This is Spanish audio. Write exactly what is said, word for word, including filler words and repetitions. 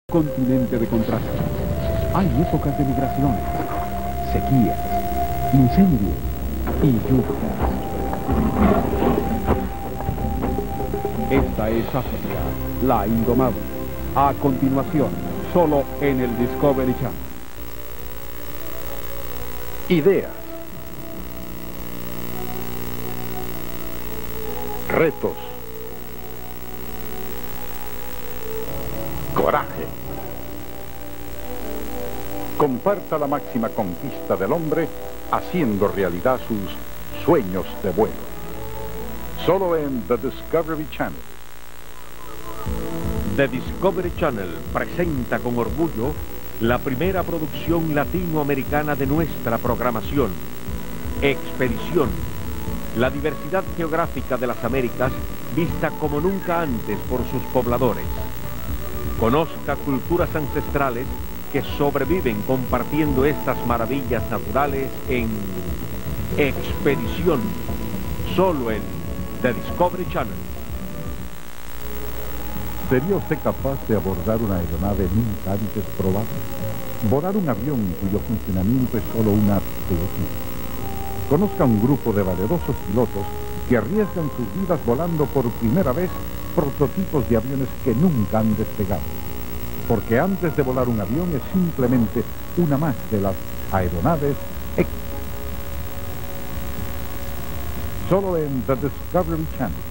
Continente de contraste. Hay épocas de migraciones, sequías, incendios y lluvias. Esta es África, la indomable. A continuación, solo en el Discovery Channel. Ideas. Retos. Coraje. Comparta la máxima conquista del hombre haciendo realidad sus sueños de vuelo. Solo en The Discovery Channel. The Discovery Channel presenta con orgullo la primera producción latinoamericana de nuestra programación. Expedición. La diversidad geográfica de las Américas vista como nunca antes por sus pobladores. Conozca culturas ancestrales que sobreviven compartiendo estas maravillas naturales en Expedición, solo en The Discovery Channel. ¿Sería usted capaz de abordar una aeronave nunca antes probada? Volar un avión cuyo funcionamiento es solo una teoría. Conozca un grupo de valerosos pilotos que arriesgan sus vidas volando por primera vez prototipos de aviones que nunca han despegado. Porque antes de volar un avión es simplemente una más de las aeronaves X. Solo en The Discovery Channel.